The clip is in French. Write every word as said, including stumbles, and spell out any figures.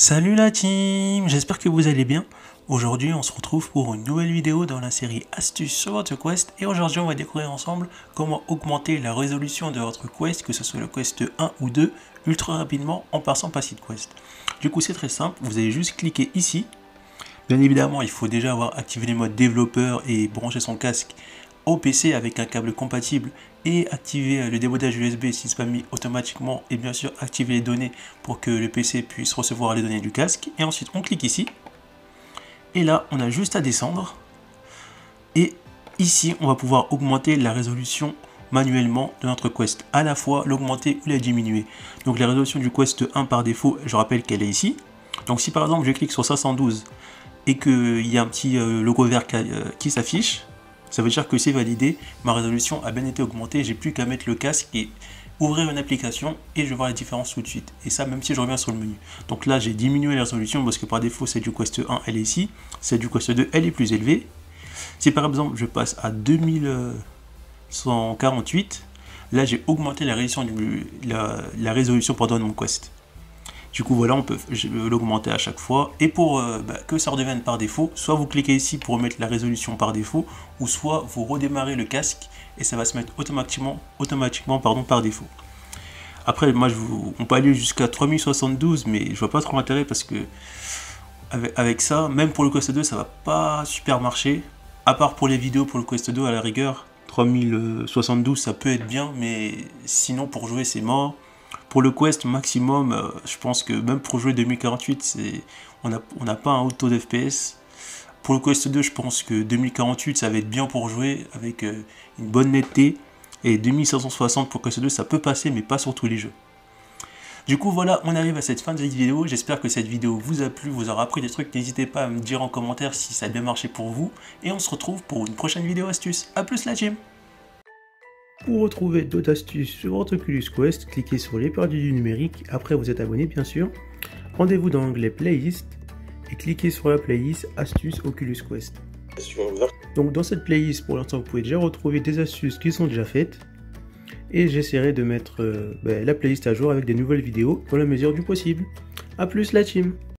Salut la team, j'espère que vous allez bien. Aujourd'hui on se retrouve pour une nouvelle vidéo dans la série Astuces sur votre quest. Et aujourd'hui on va découvrir ensemble comment augmenter la résolution de votre quest, que ce soit le quest un ou deux, ultra rapidement en passant par site quest. Du coup c'est très simple, vous allez juste cliquer ici. Bien évidemment il faut déjà avoir activé les modes développeur et brancher son casque au P C avec un câble compatible et activer le démodage U S B si c'est pas mis automatiquement, et bien sûr activer les données pour que le P C puisse recevoir les données du casque. Et ensuite on clique ici et là on a juste à descendre et ici on va pouvoir augmenter la résolution manuellement de notre quest, à la fois l'augmenter ou la diminuer. Donc la résolution du quest un par défaut, je rappelle qu'elle est ici. Donc si par exemple je clique sur cinq cent douze et qu'il y a un petit logo vert qui s'affiche, ça veut dire que c'est validé, ma résolution a bien été augmentée, j'ai plus qu'à mettre le casque et ouvrir une application et je vais voir la différence tout de suite. Et ça même si je reviens sur le menu. Donc là j'ai diminué la résolution parce que par défaut c'est du quest un, elle est ici, c'est du quest deux, elle est plus élevée. Si par exemple je passe à deux mille cent quarante-huit, là j'ai augmenté la résolution, du, la, la résolution pardon, de mon quest. Du coup voilà, on peut l'augmenter à chaque fois. Et pour euh, bah, que ça redevienne par défaut, soit vous cliquez ici pour remettre la résolution par défaut, ou soit vous redémarrez le casque et ça va se mettre automatiquement, automatiquement pardon, par défaut. Après, moi, je vous, on peut aller jusqu'à trois mille soixante-douze, mais je vois pas trop l'intérêt parce que avec, avec ça, même pour le quest deux, ça va pas super marcher. À part pour les vidéos, pour le quest deux, à la rigueur, trois mille soixante-douze, ça peut être bien, mais sinon pour jouer, c'est mort. Pour le quest maximum, euh, je pense que même pour jouer deux mille quarante-huit, on n'a on n'a pas un haut taux d'F P S. Pour le quest deux, je pense que deux mille quarante-huit, ça va être bien pour jouer avec euh, une bonne netteté. Et deux mille cinq cent soixante pour quest deux, ça peut passer, mais pas sur tous les jeux. Du coup, voilà, on arrive à cette fin de cette vidéo. J'espère que cette vidéo vous a plu, vous aura appris des trucs. N'hésitez pas à me dire en commentaire si ça a bien marché pour vous. Et on se retrouve pour une prochaine vidéo astuce. A plus la team! Pour retrouver d'autres astuces sur votre Oculus Quest, cliquez sur les perdus du numérique, après vous êtes abonné bien sûr. Rendez-vous dans l'onglet Playlist et cliquez sur la playlist Astuces Oculus Quest. Donc dans cette playlist, pour l'instant, vous pouvez déjà retrouver des astuces qui sont déjà faites. Et j'essaierai de mettre euh, ben, la playlist à jour avec des nouvelles vidéos dans la mesure du possible. A plus la team!